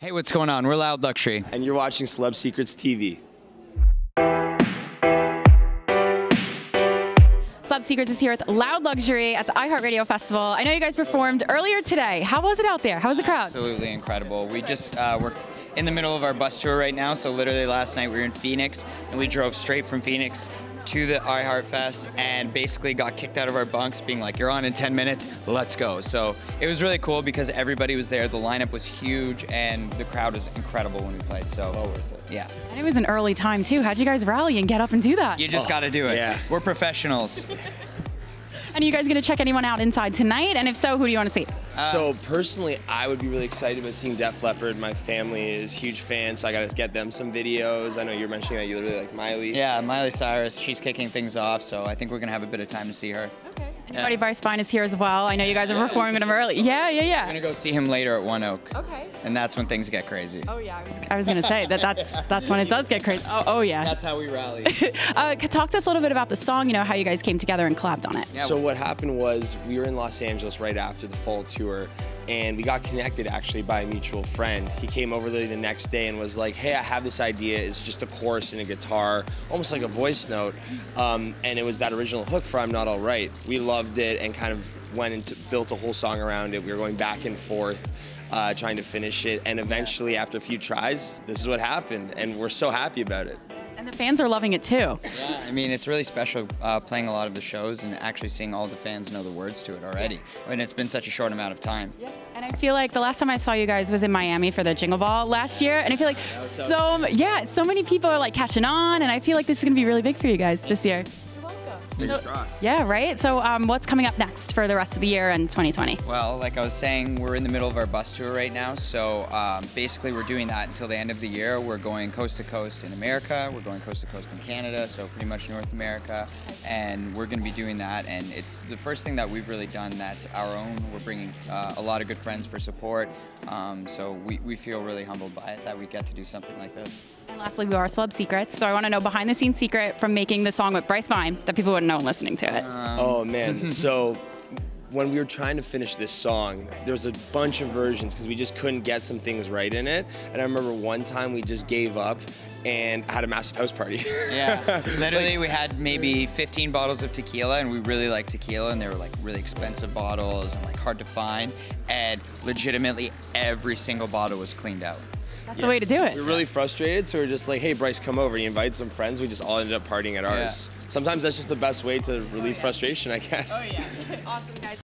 Hey, what's going on? We're Loud Luxury. And you're watching Celeb Secrets TV. Celeb Secrets is here with Loud Luxury at the iHeartRadio Festival. I know you guys performed earlier today. How was it out there? How was the crowd? Absolutely incredible. We just, we're in the middle of our bus tour right now, so literally last night we were in Phoenix, and we drove straight from Phoenix to the iHeart Fest and basically got kicked out of our bunks being like, you're on in 10 minutes, let's go. So it was really cool because everybody was there, the lineup was huge, and the crowd was incredible when we played, so well worth it. Yeah. And it was an early time too. How'd you guys rally and get up and do that? You just gotta do it. Yeah. We're professionals. And are you guys gonna check anyone out inside tonight? And if so, who do you wanna see? So personally, I would be really excited about seeing Def Leppard. My family is huge fans, so I gotta get them some videos. I know you're mentioning that you really like Miley. Yeah, Miley Cyrus, she's kicking things off, so I think we're gonna have a bit of time to see her. Okay. And your buddy Bryce Vine is here as well. I know you guys are performing with him early. Yeah. We're gonna go see him later at One Oak. Okay. And that's when things get crazy. Oh yeah, I was gonna say that's when it does get crazy. Oh yeah. That's how we rally. Talk to us a little bit about the song. You know how you guys came together and collabed on it. Yeah. So what happened was we were in Los Angeles right after the fall tour, and we got connected actually by a mutual friend. He came over the next day and was like, hey, I have this idea. It's just a chorus and a guitar, almost like a voice note. And it was that original hook for I'm Not Alright. We loved it and kind of went and built a whole song around it. We were going back and forth, trying to finish it. And eventually, after a few tries, this is what happened. And we're so happy about it. And the fans are loving it too. Yeah, I mean, it's really special playing a lot of the shows and actually seeing all the fans know the words to it already. And it's been such a short amount of time. Yeah. And I feel like the last time I saw you guys was in Miami for the Jingle Ball last year, and I feel like so many people are like catching on, and I feel like this is gonna be really big for you guys this year. Fingers crossed. Yeah, right? So what's coming up next for the rest of the year and 2020? Well, like I was saying, we're in the middle of our bus tour right now, so basically we're doing that until the end of the year. We're going coast to coast in America, we're going coast to coast in Canada, so pretty much North America, and we're going to be doing that, and it's the first thing that we've really done that's our own. We're bringing a lot of good friends for support, so we feel really humbled by it that we get to do something like this. And lastly, we are Celeb Secrets, so I want to know behind the scenes secret from making the song with Bryce Vine that people wouldn't know listening to it. Oh man, so when we were trying to finish this song, there's a bunch of versions because we just couldn't get some things right in it. And I remember one time we just gave up and had a massive house party. Yeah, literally we had maybe 15 bottles of tequila, and we really like tequila, and they were like really expensive bottles and like hard to find, and legitimately every single bottle was cleaned out. That's the way to do it. We were really frustrated, so we were just like, hey, Bryce, come over. He invited some friends. We just all ended up partying at ours. Sometimes that's just the best way to relieve frustration, I guess. Oh yeah, awesome guys.